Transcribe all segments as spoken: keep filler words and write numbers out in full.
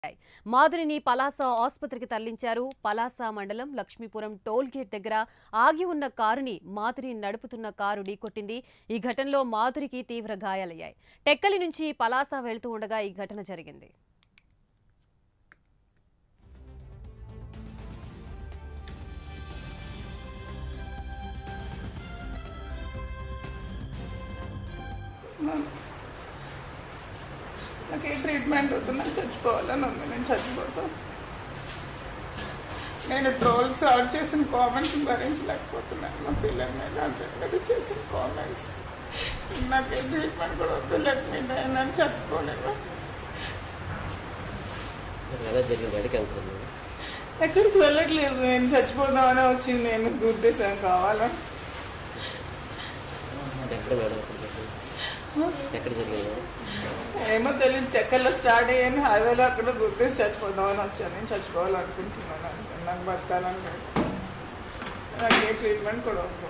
మాధురిని పలాస ఆసుపత్రికి తరలించారు. పలాస మండలం లక్ష్మీపురం టోల్ గేట్ దగ్గర ఆగి ఉన్న కారుని మాధురి నడుపుతున్న కారు ఢీకొట్టింది. ఈ ఘటనలో మాధురికి తీవ్ర గాయాలయ్యాయి. టెక్కలి నుంచి పలాస వెళ్తూ ఉండగా ఈ ఘటన జరిగింది. నాకు ఏ ట్రీట్మెంట్ వద్దు, నేను చచ్చిపోవాలని ఉంది. నేను చచ్చిపోతాను. నేను ట్రోల్స్ అవుట్ చేసిన కామెంట్స్ భరించలేకపోతున్నాను. మా పిల్లల మీద అందరి చేసిన కామెంట్స్. నాకు ఏ ట్రీట్మెంట్ కూడా వద్దు, లెట్ మీ డై, నేను చచ్చిపోలేను. ఎక్కడికి వెళ్ళట్లేదు, నేను చచ్చిపోదామనే వచ్చింది. నేను గుర్తిసాను కావాలా. ఏమో తెలియదు, టెక్కల్లో స్టార్ట్ అయ్యాను, హైవేలో అక్కడ గుర్తిసి చచ్చిపోదామని వచ్చాను. నేను చచ్చిపోవాలనుకుంటున్నాను. నాకు బతకాలని నాకు ఏ ట్రీట్మెంట్ కూడా వద్దు.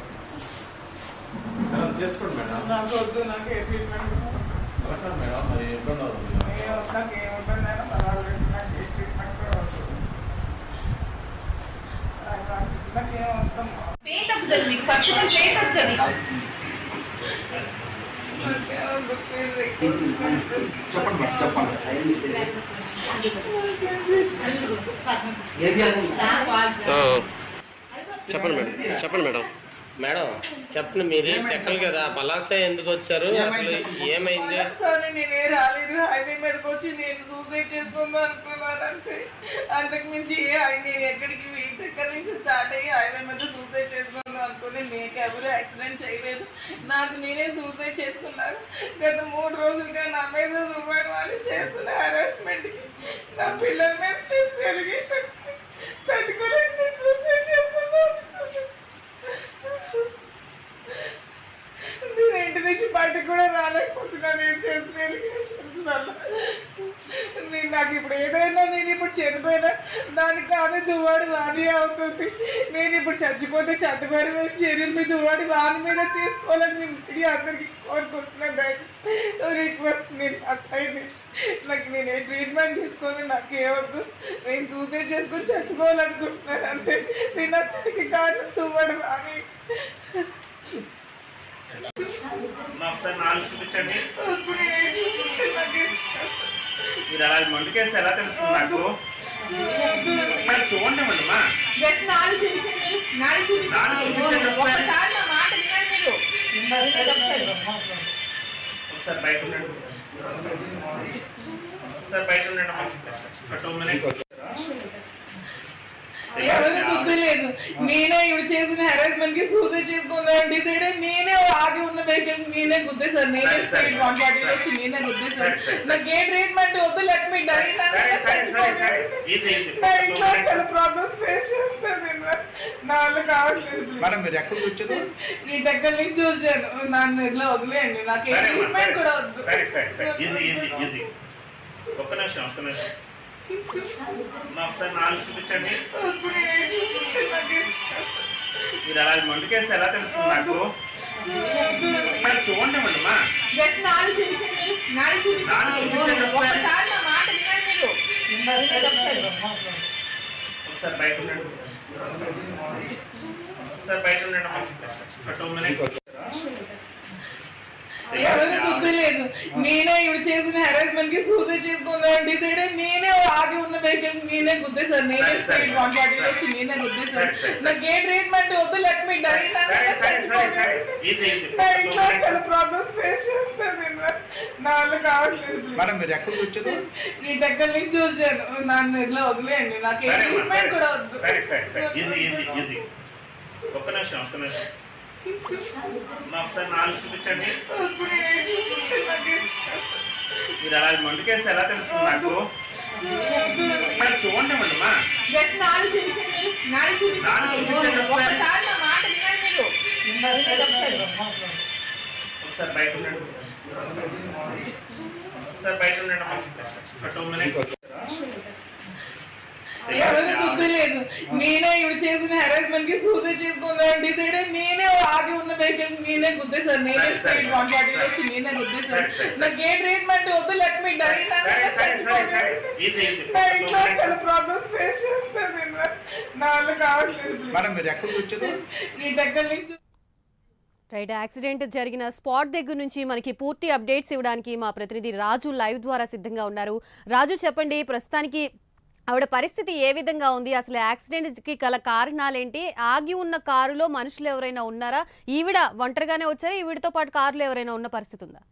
నాకు వద్దు, నాకు ఏ ట్రీట్మెంట్ నాకు ఏముంటుందైనా పర్వాలేదు. నాకు ఏ ట్రీట్మెంట్ కూడా వద్దు. నాకేమవుతాం చెప్పండి చెప్పండి చెప్పండి మేడం చెప్పండి మేడం మేడం చెప్పండి. మీరు టెక్కలు కదా, పలాస ఎందుకు వచ్చారు, అసలు ఏమైంది? నేనే రాలేదు. హైవే మీదకి వచ్చి నేను సూసైడ్ చేసుకుందాం అనుకున్నాను అంతే. అంతకు మించి నేను ఎక్కడికి టెక్కల నుంచి స్టార్ట్ అయ్యి హైవే మీద సూసైడ్ చేసుకుందాం అనుకుని నేను ఎవరు యాక్సిడెంట్ చేయలేదు. నాకు నేనే సూసైడ్ చేసుకున్నాను. గత మూడు రోజులుగా నా మీద సుమారు వాళ్ళు చేస్తున్న హరాస్మెంట్కి, నా పిల్లల మీద చేసిన ఎలిగేషన్స్ తట్టుకోలేక నేను సూసైడ్ చేసుకున్నాను. నేను ఇంటి నుంచి బయటకు కూడా రాలేకపోతున్నాను. నేను చేసిన ఎలిగేషన్స్ వల్ల నేను నాకు ఇప్పుడు ఏదైనా నేను ఇప్పుడు చనిపోయినా దానికి కానీ దువ్వాడి వాణి అవుతుంది. నేను ఇప్పుడు చచ్చిపోతే చట్టగారి మీద చర్యల మీద దువ్వాడి వాణి మీద తీసుకోవాలని నేను మీడియా అందరికీ కోరుకుంటున్నాను. దయచేసి రిక్వెస్ట్, నేను ఆ సైడ్ నుంచి నాకు నేను ఏ ట్రీట్మెంట్ తీసుకొని నాకు ఏవద్దు. నేను సూసైడ్ చేసుకొని చచ్చిపోవాలనుకుంటున్నాను అంతే. నేను అతనికి కాదు దువ్వాడి వాణి. ఒకసారి నాలుగు చూపించండి. మీరు అలా మండుకేస్తే ఎలా తెలుస్తుంది నాకు? ఒకసారి చూడండి మేడం. ఒకసారి బయట ఉండండి, ఒకసారి బయట ఉండండి అమ్మా. Two minutes. ఎవరు గుర్తు లేదు. నేనే ఇవి చేసిన హెరాస్మెంట్ కి సూసైడ్ చేసుకుందాం డిసైడ్ అయ్యి నేనే ఆగి ఉన్న వెహికల్ నేనే గుద్దేశాను. నేనే స్పీడ్ వన్ ఫార్టీ వచ్చి నేనే గుద్దేశాను. నాకు ఏ ట్రీట్మెంట్ వద్దు, లెట్ మీ డై. చాలా ప్రాబ్లమ్స్ ఫేస్ చేస్తాను. నా వల్ల కావట్లేదు. నీ దగ్గర నుంచి వచ్చాను. నన్ను ఇట్లా వదిలేయండి. నాకు ఏ ట్రీట్మెంట్ కూడా వద్దు. ఒక్క నిమిషం ఒక్క నిమిషం ఒకసారి నాలుగు చూపించండి. మీరు అలా మండుకేస్తే ఎలా తెలుస్తుంది నాకు? ఒకసారి చూడండి మేడం. ఒకసారి బయట ఉండండి, ఒకసారి బయట ఉండండి అమ్మా. Two minutes. ఎవరు గుర్తు లేదు. నేనే ఇవి చేసిన హెరాస్మెంట్ కి సూసైడ్ చేసుకుందాం డిసైడ్ అయ్యి నేనే ఆగి ఉన్న వెహికల్ నేనే గుద్దేశాను. నేనే స్పీడ్ వన్ ఫార్టీ వచ్చి నేనే గుద్దేశాను. నాకు ఏ ట్రీట్మెంట్ వద్దు, లెట్ మీ డై. చాలా ప్రాబ్లమ్స్ ఫేస్ చేస్తాను. నా వల్ల కావట్లేదు. నీ దగ్గర నుంచి వచ్చాను. నన్ను ఇట్లా వదిలేయండి. నాకు ఏ ట్రీట్మెంట్ కూడా వద్దు. ఒక్క నిమిషం ఒక్క నిమిషం ఒకసారి నాలుగు చూపించండి. మీరు అలా మండుకేస్తే ఎలా తెలుస్తుంది నాకు? ఒకసారి చూడండి మేడం. ఒకసారి బయట ఉండండి, ఒకసారి బయట ఉండండి అమ్మా. Two minutes. ఎవరు గుర్తు లేదు. లేదు. నేనే ఇవి చేసిన హెరాస్మెంట్ కి సూసైడ్ చేసుకుందాం డిసైడ్ అయ్యి నేనే ఆగి ఉన్న వెహికల్ నేనే గుద్దేశాను. నేనే స్పీడ్ వన్ ఫార్టీ వచ్చి నేనే గుద్దేశాను. నాకు ఏ ట్రీట్మెంట్ వద్దు, లెట్ మీ డై. చాలా ప్రాబ్లమ్స్ ఫేస్ చేస్తాను నేను. నా వల్ల కావట్లేదు. మేడం మీరు ఎక్కడికి వచ్చారు? నీ దగ్గర నుంచి రైట్. యాక్సిడెంట్ జరిగిన స్పాట్ దగ్గర నుంచి మనకి పూర్తి అప్డేట్స్ ఇవ్వడానికి మా ప్రతినిధి రాజు లైవ్ ద్వారా సిద్ధంగా ఉన్నారు. రాజు, చెప్పండి, ప్రస్తుతానికి ఆవిడ పరిస్థితి ఏ విధంగా ఉంది? అసలు యాక్సిడెంట్కి గల కారణాలేంటి? ఆగి ఉన్న కారులో మనుషులు ఎవరైనా ఉన్నారా? ఈవిడ ఒంటరిగానే వచ్చారా? ఈవిడతో పాటు కారులో ఎవరైనా ఉన్న పరిస్థితి ఉందా?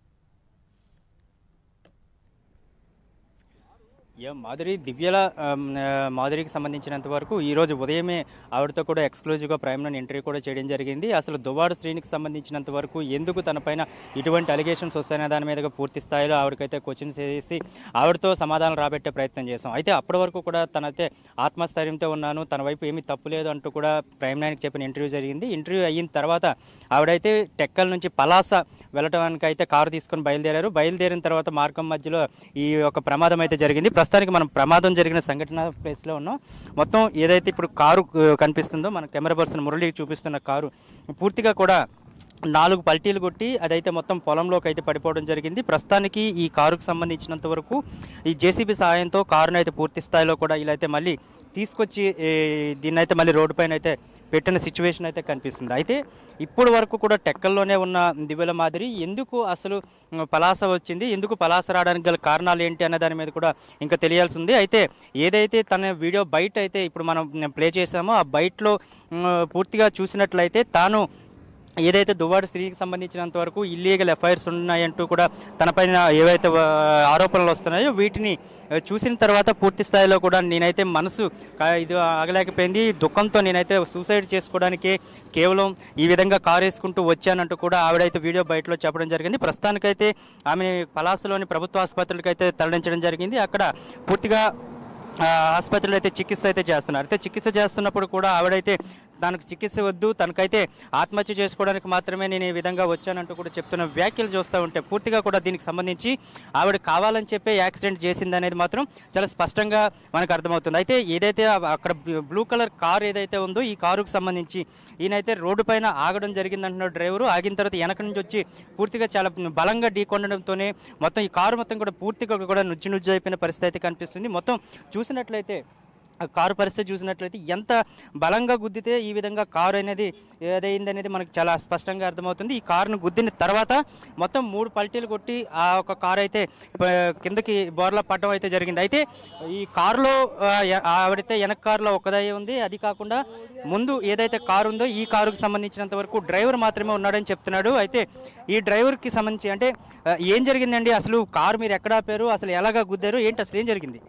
యా మాధురి, దివ్యల మాధురికి సంబంధించినంత వరకు ఈరోజు ఉదయమే ఆవిడతో కూడా ఎక్స్క్లూజివ్గా ప్రైమ్లో ఇంటర్వ్యూ కూడా చేయడం జరిగింది. అసలు దువ్వాడ శ్రీనికి సంబంధించినంత వరకు ఎందుకు తనపైన ఇటువంటి అలిగేషన్స్ వస్తాయనే దాని మీదగా పూర్తి స్థాయిలో ఆవిడకైతే క్వశ్చన్స్ వేసి ఆవిడతో సమాధానం రాబట్టే ప్రయత్నం చేశాం. అయితే అప్పటి వరకు కూడా తనైతే ఆత్మస్థైర్యంతో ఉన్నాను, తన వైపు ఏమీ తప్పు లేదు అంటూ కూడా ప్రైమ్ నైన్కి చెప్పిన ఇంటర్వ్యూ జరిగింది. ఇంటర్వ్యూ అయిన తర్వాత ఆవిడైతే టెక్కల్ నుంచి పలాస వెళ్ళటానికి అయితే కారు తీసుకొని బయలుదేరారు. బయలుదేరిన తర్వాత మార్గం మధ్యలో ఈ ఒక ప్రమాదం అయితే జరిగింది. ప్రస్తుతానికి మనం ప్రమాదం జరిగిన సంఘటన ప్లేస్లో ఉన్నాం. మొత్తం ఏదైతే ఇప్పుడు కారు కనిపిస్తుందో మన కెమెరా పర్సన్ మురళికి చూపిస్తున్న కారు పూర్తిగా కూడా నాలుగు పల్టీలు కొట్టి అదైతే మొత్తం పొలంలోకి అయితే పడిపోవడం జరిగింది. ప్రస్తుతానికి ఈ కారుకు సంబంధించినంత వరకు ఈ జేసీబీ సహాయంతో కారును అయితే పూర్తి స్థాయిలో కూడా ఇలా అయితే మళ్ళీ తీసుకొచ్చి దీన్ని అయితే మళ్ళీ రోడ్డు పైన అయితే పెట్టిన సిచ్యువేషన్ అయితే కనిపిస్తుంది. అయితే ఇప్పుడు వరకు కూడా టెక్కల్లోనే ఉన్న దివ్యల మాదిరి ఎందుకు అసలు పలాస వచ్చింది, ఎందుకు పలాస రావడానికి గల కారణాలు ఏంటి అనే దాని మీద కూడా ఇంకా తెలియాల్సి ఉంది. అయితే ఏదైతే తన వీడియో బయట అయితే ఇప్పుడు మనం ప్లే చేసామో ఆ బయటలో పూర్తిగా చూసినట్లయితే తాను ఏదైతే దువ్వాడ స్త్రీకి సంబంధించినంత వరకు ఇల్లీగల్ ఎఫ్ఐఆర్స్ ఉన్నాయంటూ కూడా తనపైన ఏవైతే ఆరోపణలు వస్తున్నాయో వీటిని చూసిన తర్వాత పూర్తి స్థాయిలో కూడా నేనైతే మనసు ఇది ఆగలేకపోయింది, దుఃఖంతో నేనైతే సూసైడ్ చేసుకోవడానికి కేవలం ఈ విధంగా కారు వేసుకుంటూ వచ్చానంటూ కూడా ఆవిడైతే వీడియో బయటలో చెప్పడం జరిగింది. ప్రస్తుతానికైతే ఆమె పలాసలోని ప్రభుత్వ ఆసుపత్రులకు అయితే తరలించడం జరిగింది. అక్కడ పూర్తిగా ఆసుపత్రిలో అయితే చికిత్స అయితే చేస్తున్నారు. అయితే చికిత్స చేస్తున్నప్పుడు కూడా ఆవిడైతే తనకు చికిత్స వద్దు, తనకైతే ఆత్మహత్య చేసుకోవడానికి మాత్రమే నేను ఈ విధంగా వచ్చానంటూ కూడా చెప్తున్న వ్యాఖ్యలు చూస్తూ ఉంటే పూర్తిగా కూడా దీనికి సంబంధించి ఆవిడ కావాలని చెప్పే యాక్సిడెంట్ చేసింది అనేది మాత్రం చాలా స్పష్టంగా మనకు అర్థమవుతుంది. అయితే ఏదైతే అక్కడ బ్లూ కలర్ కారు ఏదైతే ఉందో ఈ కారుకు సంబంధించి ఈయనైతే రోడ్డు పైన ఆగడం జరిగిందంటున్న డ్రైవరు. ఆగిన తర్వాత వెనక నుంచి వచ్చి పూర్తిగా చాలా బలంగా ఢీకొనడంతోనే మొత్తం ఈ కారు మొత్తం కూడా పూర్తిగా కూడా నుజ్జు నుజ్జు అయిపోయిన పరిస్థితి అయితే కనిపిస్తుంది. మొత్తం చూసినట్లయితే కారు పరిస్థితి చూసినట్లయితే ఎంత బలంగా గుద్దితే ఈ విధంగా కారు అనేది ఏదైంది అనేది మనకు చాలా స్పష్టంగా అర్థమవుతుంది. ఈ కారును గుద్దిన తర్వాత మొత్తం మూడు పల్టీలు కొట్టి ఆ ఒక కారు అయితే కిందకి బోర్లా పడడం అయితే జరిగింది. అయితే ఈ కారులో ఆవిడైతే వెనక కారులో ఒకదయ్యే ఉంది. అది కాకుండా ముందు ఏదైతే కారు ఉందో ఈ కారుకు సంబంధించినంత వరకు డ్రైవర్ మాత్రమే ఉన్నాడని చెప్తున్నాడు. అయితే ఈ డ్రైవర్కి సంబంధించి అంటే ఏం జరిగిందండి, అసలు కారు మీరు ఎక్కడ ఆపారు, అసలు ఎలాగా గుద్దారు, ఏంటి అసలు ఏం జరిగింది?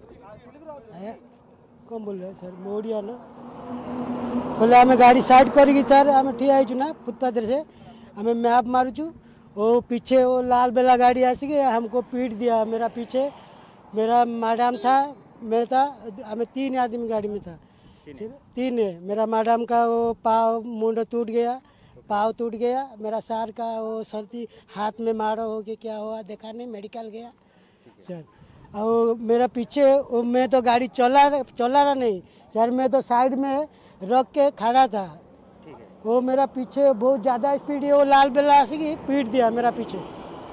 कौन बोल रहे हैं सर? मोड़िया ना बोले हमें गाड़ी साइड करेगी सर, हमें ठीक आई ना फुटपाथ से हमें मैप मारू छू वो पीछे वो लाल बेला गाड़ी ऐसी कि हमको पीट दिया. मेरा पीछे मेरा मैडम था, मैं था, हमें तीन आदमी गाड़ी में था, तीन है. मेरा मैडम का वो पाव मुंडा टूट गया, पाव टूट गया. मेरा सर का वो सर्दी हाथ में मारा हो के क्या हुआ देखा नहीं, मेडिकल गया सर. और मेरा पीछे मैं तो गाड़ी चला चला रहा नहीं सर, मैं तो साइड में रख के खड़ा था. वो मेरा पीछे बहुत ज़्यादा स्पीड है, वो लाल बेला की पीट दिया मेरा पीछे.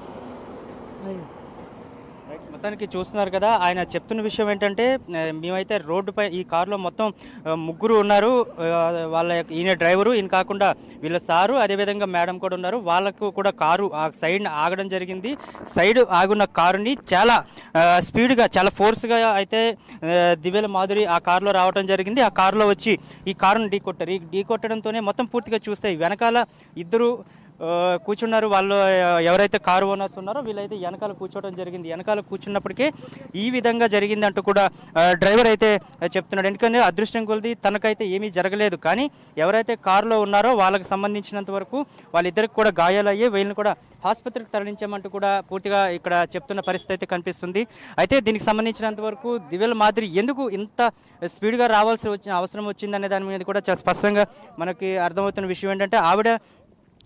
మొత్తానికి చూస్తున్నారు కదా, ఆయన చెప్తున్న విషయం ఏంటంటే మేమైతే రోడ్డుపై ఈ కారులో మొత్తం ముగ్గురు ఉన్నారు. వాళ్ళ ఈయన డ్రైవరు, ఈయన కాకుండా వీళ్ళ సారు, అదేవిధంగా మేడం కూడా ఉన్నారు. వాళ్ళకు కూడా కారు ఆ సైడ్ ఆగడం జరిగింది. సైడ్ ఆగున్న కారుని చాలా స్పీడ్గా చాలా ఫోర్స్గా అయితే దివ్యల మాధురి ఆ కారులో రావడం జరిగింది. ఆ కారులో వచ్చి ఈ కారును ఢీ కొట్టారు. ఈ ఢీ కొట్టడంతోనే మొత్తం పూర్తిగా చూస్తే వెనకాల ఇద్దరు కూర్చున్నారు. వాళ్ళు ఎవరైతే కారు ఓనర్స్ ఉన్నారో వీళ్ళైతే వెనకాల కూర్చోవడం జరిగింది. వెనకాల కూర్చున్నప్పటికీ ఈ విధంగా జరిగింది అంటూ కూడా డ్రైవర్ అయితే చెప్తున్నాడు. ఎందుకంటే అదృష్టం కొలిది తనకైతే ఏమీ జరగలేదు, కానీ ఎవరైతే కారులో ఉన్నారో వాళ్ళకి సంబంధించినంత వరకు వాళ్ళిద్దరికి కూడా గాయాలు అయ్యి వీళ్ళని కూడా ఆసుపత్రికి తరలించామంటూ కూడా పూర్తిగా ఇక్కడ చెప్తున్న పరిస్థితి అయితే కనిపిస్తుంది. అయితే దీనికి సంబంధించినంత వరకు దివ్యల మాదిరి ఎందుకు ఇంత స్పీడ్గా రావాల్సి వచ్చిన అవసరం వచ్చిందనే దాని మీద కూడా చాలా స్పష్టంగా మనకి అర్థమవుతున్న విషయం ఏంటంటే ఆవిడ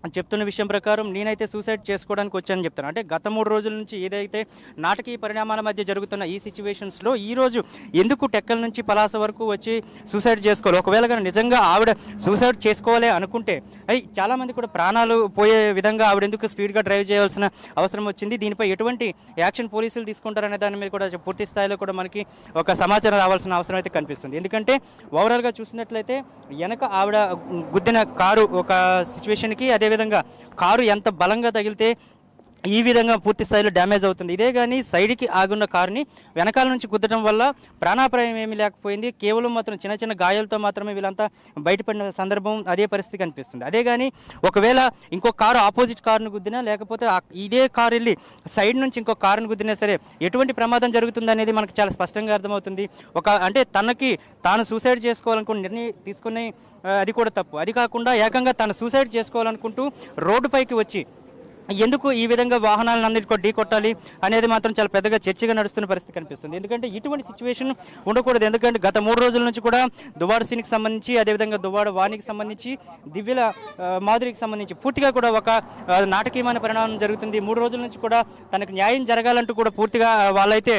చెప్తున్న విషయం ప్రకారం నేనైతే సూసైడ్ చేసుకోవడానికి వచ్చానని చెప్తాను. అంటే గత మూడు రోజుల నుంచి ఏదైతే నాటకీయ పరిణామాల మధ్య జరుగుతున్న ఈ సిచ్యువేషన్స్లో ఈరోజు ఎందుకు టెక్కల నుంచి పలాస వరకు వచ్చి సూసైడ్ చేసుకోవాలి, ఒకవేళ కానీ నిజంగా ఆవిడ సూసైడ్ చేసుకోవాలి అనుకుంటే అయి చాలామంది కూడా ప్రాణాలు పోయే విధంగా ఆవిడ ఎందుకు స్పీడ్గా డ్రైవ్ చేయాల్సిన అవసరం వచ్చింది, దీనిపై ఎటువంటి యాక్షన్ పోలీసులు తీసుకుంటారనే దాని మీద కూడా పూర్తి స్థాయిలో కూడా మనకి ఒక సమాచారం రావాల్సిన అవసరం అయితే కనిపిస్తుంది. ఎందుకంటే ఓవరాల్గా చూసినట్లయితే వెనక ఆవిడ గుద్దిన కారు ఒక సిచ్యువేషన్కి అదే విధంగా కారు ఎంత బలంగా తగిలితే ఈ విధంగా పూర్తి స్థాయిలో డ్యామేజ్ అవుతుంది. ఇదే కానీ సైడ్కి ఆగున్న కారుని వెనకాల నుంచి గుద్దడం వల్ల ప్రాణాపాయం ఏమీ లేకపోయింది, కేవలం మాత్రం చిన్న చిన్న గాయాలతో మాత్రమే వీళ్ళంతా బయటపడిన సందర్భం అదే పరిస్థితి కనిపిస్తుంది. అదే కానీ ఒకవేళ ఇంకో కారు ఆపోజిట్ కారును గుద్దినా లేకపోతే ఇదే కారు వెళ్ళి సైడ్ నుంచి ఇంకో కారును గుద్దినా సరే ఎటువంటి ప్రమాదం జరుగుతుంది అనేది మనకు చాలా స్పష్టంగా అర్థమవుతుంది. ఒక అంటే తనకి తాను సూసైడ్ చేసుకోవాలనుకున్న నిర్ణయం తీసుకునే అది కూడా తప్పు. అది కాకుండా ఏకంగా తను సూసైడ్ చేసుకోవాలనుకుంటూ రోడ్డుపైకి వచ్చి ఎందుకు ఈ విధంగా వాహనాలను అన్నిటికో ఢీ కొట్టాలి అనేది మాత్రం చాలా పెద్దగా చర్చగా నడుస్తున్న పరిస్థితి కనిపిస్తుంది. ఎందుకంటే ఇటువంటి సిచ్యువేషన్ ఉండకూడదు. ఎందుకంటే గత మూడు రోజుల నుంచి కూడా దువ్వాడ సీనికి సంబంధించి అదేవిధంగా దువ్వాడ వాణికి సంబంధించి దివ్యల మాధురికి సంబంధించి పూర్తిగా కూడా ఒక నాటకీయమైన పరిణామం జరుగుతుంది. మూడు రోజుల నుంచి కూడా తనకు న్యాయం జరగాలంటూ కూడా పూర్తిగా వాళ్ళైతే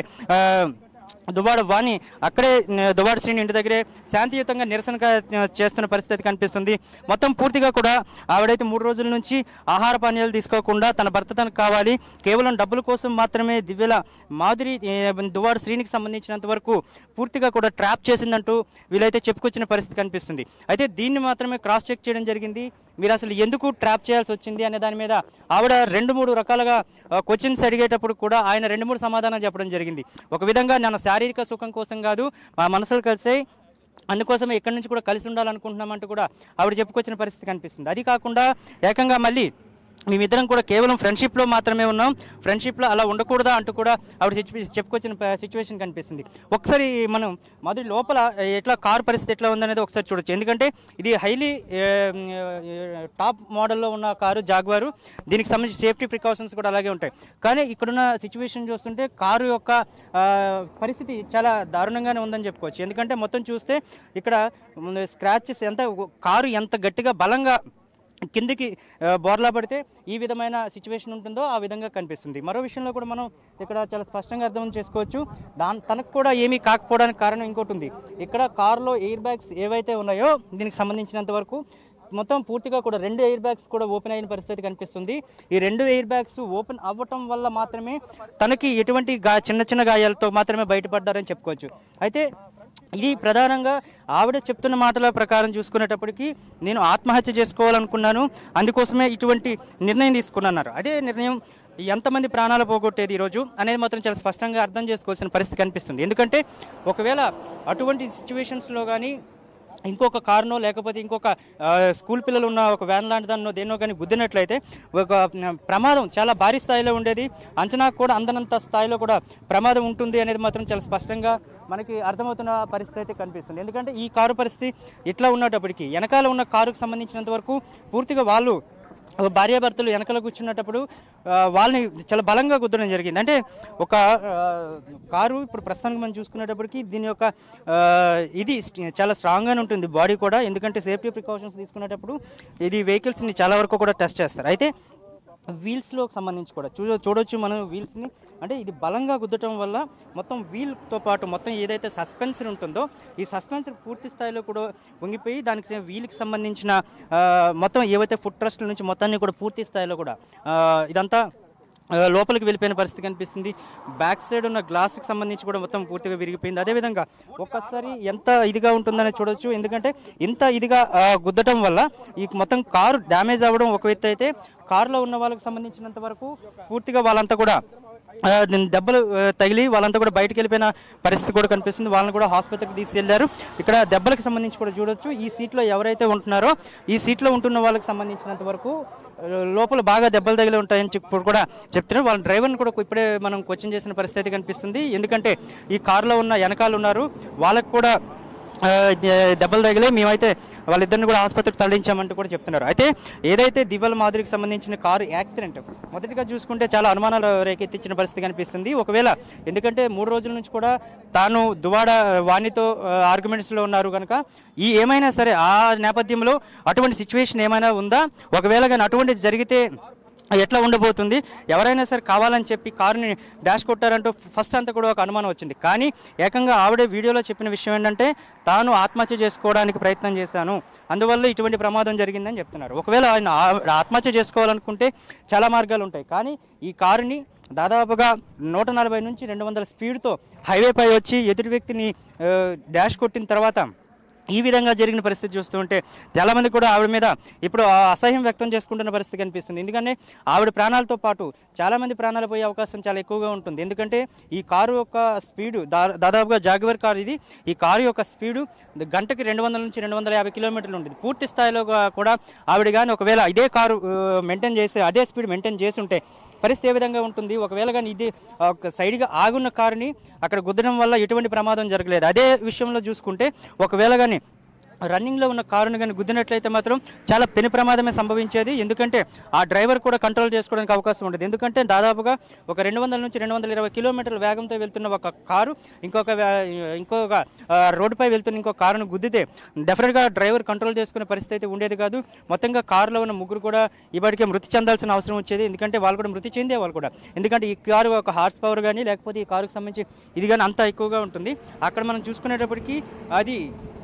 దువ్వాడ వాణి అక్కడే దువ్వాడ శ్రీని ఇంటి దగ్గరే శాంతియుతంగా నిరసన చేస్తున్న పరిస్థితి కనిపిస్తుంది. మొత్తం పూర్తిగా కూడా ఆవిడైతే మూడు రోజుల నుంచి ఆహార పానీయాలు తీసుకోకుండా తన భర్త తనకు కావాలి, కేవలం డబ్బుల కోసం మాత్రమే దివ్యల మాధురి దువ్వాడ శ్రీనికి సంబంధించినంత వరకు పూర్తిగా కూడా ట్రాప్ చేసిందంటూ వీళ్ళైతే చెప్పుకొచ్చిన పరిస్థితి కనిపిస్తుంది. అయితే దీన్ని మాత్రమే క్రాస్ చెక్ చేయడం జరిగింది. మీరు అసలు ఎందుకు ట్రాప్ చేయాల్సి వచ్చింది అనే దాని మీద ఆవిడ రెండు మూడు రకాలుగా క్వశ్చన్స్ అడిగేటప్పుడు కూడా ఆయన రెండు మూడు సమాధానాలు చెప్పడం జరిగింది. ఒక విధంగా నన్ను శారీరక సుఖం కోసం కాదు, మా మనసులు కలిసాయి, అందుకోసమే ఇక్కడి నుంచి కూడా కలిసి ఉండాలనుకుంటున్నామంటూ కూడా ఆవిడ చెప్పుకొచ్చిన పరిస్థితి కనిపిస్తుంది. అది కాకుండా ఏకంగా మళ్ళీ మేమిద్దరం కూడా కేవలం ఫ్రెండ్షిప్లో మాత్రమే ఉన్నాం, ఫ్రెండ్షిప్లో అలా ఉండకూడదా అంటూ కూడా ఆవిడ చెప్పుకొచ్చిన సిచ్యువేషన్ కనిపిస్తుంది. ఒకసారి మనం మొదటి లోపల ఎట్లా కారు పరిస్థితి ఎట్లా ఉందనేది ఒకసారి చూడొచ్చు. ఎందుకంటే ఇది హైలీ టాప్ మోడల్లో ఉన్న కారు జాగ్వారు, దీనికి సంబంధించి సేఫ్టీ ప్రికాషన్స్ కూడా అలాగే ఉంటాయి. కానీ ఇక్కడున్న సిచ్యువేషన్ చూస్తుంటే కారు యొక్క పరిస్థితి చాలా దారుణంగానే ఉందని చెప్పుకోవచ్చు. ఎందుకంటే మొత్తం చూస్తే ఇక్కడ స్క్రాచెస్ ఎంత, కారు ఎంత గట్టిగా బలంగా కిందికి బోర్లా పడితే ఈ విధమైన సిచ్యువేషన్ ఉంటుందో ఆ విధంగా కనిపిస్తుంది. మరో విషయంలో కూడా మనం ఇక్కడ చాలా స్పష్టంగా అర్థం చేసుకోవచ్చు. దాని తనకు కూడా ఏమీ కాకపోవడానికి కారణం ఇంకోటి ఉంది. ఇక్కడ కారులో ఎయిర్ బ్యాగ్స్ ఏవైతే ఉన్నాయో దీనికి సంబంధించినంత వరకు మొత్తం పూర్తిగా కూడా రెండు ఎయిర్ బ్యాగ్స్ కూడా ఓపెన్ అయిన పరిస్థితి కనిపిస్తుంది. ఈ రెండు ఎయిర్ బ్యాగ్స్ ఓపెన్ అవ్వటం వల్ల మాత్రమే తనకి ఎటువంటి గా చిన్న చిన్న గాయాలతో మాత్రమే బయటపడ్డారని చెప్పుకోవచ్చు. అయితే ఇది ప్రధానంగా ఆవిడ చెప్తున్న మాటల ప్రకారం చూసుకునేటప్పటికీ నేను ఆత్మహత్య చేసుకోవాలనుకున్నాను, అందుకోసమే ఇటువంటి నిర్ణయం తీసుకున్నారు. అదే నిర్ణయం ఎంతమంది ప్రాణాలు పోగొట్టేది ఈరోజు అనేది మాత్రం చాలా స్పష్టంగా అర్థం చేసుకోవాల్సిన పరిస్థితి కనిపిస్తుంది. ఎందుకంటే ఒకవేళ అటువంటి సిచ్యువేషన్స్లో కానీ ఇంకొక కారునో లేకపోతే ఇంకొక స్కూల్ పిల్లలు ఉన్న ఒక వ్యాన్ లాంటి దాన్నో దేన్నో కానీ గుద్దినట్లయితే ఒక ప్రమాదం చాలా భారీ స్థాయిలో ఉండేది, అంచనా కూడా అందనంత స్థాయిలో కూడా ప్రమాదం ఉంటుంది అనేది మాత్రం చాలా స్పష్టంగా మనకి అర్థమవుతున్న పరిస్థితి అయితే కనిపిస్తుంది. ఎందుకంటే ఈ కారు పరిస్థితి ఇట్లా ఉన్నప్పటికీ వెనకాల ఉన్న కారుకు సంబంధించినంత వరకు పూర్తిగా వాళ్ళు భార్యాభర్తలు వెనకాల కూర్చున్నప్పుడు వాళ్ళని చాలా బలంగా గుద్దడం జరిగింది. అంటే ఒక కారు ఇప్పుడు ప్రస్తుతానికి మనం చూసుకునేటప్పటికి దీని యొక్క ఇది చాలా స్ట్రాంగ్గానే ఉంటుంది బాడీ కూడా. ఎందుకంటే సేఫ్టీ ప్రికాషన్స్ తీసుకునేటప్పుడు ఇది వెహికల్స్ని చాలా వరకు కూడా టెస్ట్ చేస్తారు. అయితే వీల్స్లో సంబంధించి కూడా చూ చూడొచ్చు మనం వీల్స్ని. అంటే ఇది బలంగా గుద్దటం వల్ల మొత్తం వీల్తో పాటు మొత్తం ఏదైతే సస్పెన్సర్ ఉంటుందో ఈ సస్పెన్సర్ పూర్తి స్థాయిలో కూడా వంగిపోయి దానికి వీల్కి సంబంధించిన మొత్తం ఏవైతే ఫుట్ ట్రస్ట్ల నుంచి మొత్తాన్ని కూడా పూర్తి స్థాయిలో కూడా ఇదంతా లోపలికి వెళ్ళిపోయిన పరిస్థితి కనిపిస్తుంది. బ్యాక్ సైడ్ ఉన్న గ్లాస్కి సంబంధించి కూడా మొత్తం పూర్తిగా విరిగిపోయింది. అదేవిధంగా ఒక్కసారి ఎంత ఇదిగా ఉంటుందని చూడొచ్చు. ఎందుకంటే ఇంత ఇదిగా గుద్దటం వల్ల ఈ మొత్తం కారు డ్యామేజ్ అవ్వడం ఒక ఎత్తు అయితే, కారులో ఉన్న వాళ్ళకి సంబంధించినంత వరకు పూర్తిగా వాళ్ళంతా కూడా దెబ్బలు తగిలి వాళ్ళంతా కూడా బయటకు వెళ్ళిపోయిన పరిస్థితి కూడా కనిపిస్తుంది. వాళ్ళని కూడా హాస్పిటల్కి తీసుకెళ్లారు. ఇక్కడ దెబ్బలకు సంబంధించి కూడా చూడొచ్చు. ఈ సీట్లో ఎవరైతే ఉంటున్నారో ఈ సీట్లో ఉంటున్న వాళ్ళకి సంబంధించినంత వరకు లోపల బాగా దెబ్బలు తగిలి ఉంటాయని చెప్పి కూడా చెప్తున్నారు. వాళ్ళ డ్రైవర్ని కూడా ఇప్పుడే మనం క్వశ్చన్ చేసిన పరిస్థితి కనిపిస్తుంది. ఎందుకంటే ఈ కారులో ఉన్న వెనకాల ఉన్నారు, వాళ్ళకు కూడా దెబ్బలు తగిలే మేమైతే వాళ్ళిద్దరిని కూడా ఆసుపత్రికి తరలించామంటూ కూడా చెప్తున్నారు. అయితే ఏదైతే దివ్యల మాధురికి సంబంధించిన కారు యాక్సిడెంట్ మొదటిగా చూసుకుంటే చాలా అనుమానాలు రేకెత్తించిన పరిస్థితి కనిపిస్తుంది. ఒకవేళ ఎందుకంటే మూడు రోజుల నుంచి కూడా తాను దువాడ వాణితో ఆర్గ్యుమెంట్స్లో ఉన్నారు కనుక ఈ ఏమైనా సరే ఆ నేపథ్యంలో అటువంటి సిచ్యువేషన్ ఏమైనా ఉందా, ఒకవేళ కానీ అటువంటిది జరిగితే ఎట్లా ఉండబోతుంది, ఎవరైనా సరే కావాలని చెప్పి కారుని డాష్ కొట్టారంటూ ఫస్ట్ అంతా కూడా ఒక అనుమానం వచ్చింది. కానీ ఏకంగా ఆవిడే వీడియోలో చెప్పిన విషయం ఏంటంటే తాను ఆత్మహత్య చేసుకోవడానికి ప్రయత్నం చేశాను, అందువల్ల ఇటువంటి ప్రమాదం జరిగిందని చెప్తున్నారు. ఒకవేళ ఆయన ఆత్మహత్య చేసుకోవాలనుకుంటే చాలా మార్గాలు ఉంటాయి, కానీ ఈ కారుని దాదాపుగా నూట నలభై నుంచి రెండు వందల స్పీడ్తో హైవేపై వచ్చి ఎదుటి వ్యక్తిని డాష్ కొట్టిన తర్వాత ఈ విధంగా జరిగిన పరిస్థితి చూస్తుంటే చాలామంది కూడా ఆవిడ మీద ఇప్పుడు అసహ్యం వ్యక్తం చేసుకుంటున్న పరిస్థితి కనిపిస్తుంది. ఎందుకంటే ఆవిడ ప్రాణాలతో పాటు చాలామంది ప్రాణాలు పోయే అవకాశం చాలా ఎక్కువగా ఉంటుంది. ఎందుకంటే ఈ కారు యొక్క స్పీడు దాదాపుగా జాగ్వర్ కారు ఇది, ఈ కారు యొక్క స్పీడు గంటకి రెండు వందల నుంచి రెండు వందల యాభై కిలోమీటర్లు ఉంటుంది. పూర్తి స్థాయిలో కూడా ఆవిడ కానీ ఒకవేళ ఇదే కారు మెయింటైన్ చేసి అదే స్పీడ్ మెయింటైన్ చేసి ఉంటే పరిస్థితి ఏ విధంగా ఉంటుంది, ఒకవేళ కానీ ఇది ఒక సైడ్గా ఆగున్న కారుని అక్కడ గుద్దడం వల్ల ఎటువంటి ప్రమాదం జరగలేదు. అదే విషయంలో చూసుకుంటే ఒకవేళ కానీ రన్నింగ్లో ఉన్న కారును కానీ గుద్దినట్లయితే మాత్రం చాలా పెను ప్రమాదమే సంభవించేది. ఎందుకంటే ఆ డ్రైవర్ కూడా కంట్రోల్ చేసుకోవడానికి అవకాశం ఉండదు. ఎందుకంటే దాదాపుగా ఒక రెండు వందల నుంచి రెండు వందల ఇరవై కిలోమీటర్ల వేగంతో వెళ్తున్న ఒక కారు ఇంకొక ఇంకొక రోడ్డుపై వెళ్తున్న ఇంకొక కారును గుద్దితే డెఫినెట్గా డ్రైవర్ కంట్రోల్ చేసుకునే పరిస్థితి అయితే ఉండేది కాదు. మొత్తంగా కారులో ఉన్న ముగ్గురు కూడా ఇప్పటికే మృతి చెందాల్సిన అవసరం వచ్చేది. ఎందుకంటే వాళ్ళు కూడా మృతి చెందే వాళ్ళు కూడా, ఎందుకంటే ఈ కారు ఒక హార్స్ పవర్ కానీ లేకపోతే ఈ కారుకు సంబంధించి ఇది కానీ అంత ఎక్కువగా ఉంటుంది. అక్కడ మనం చూసుకునేటప్పటికీ అది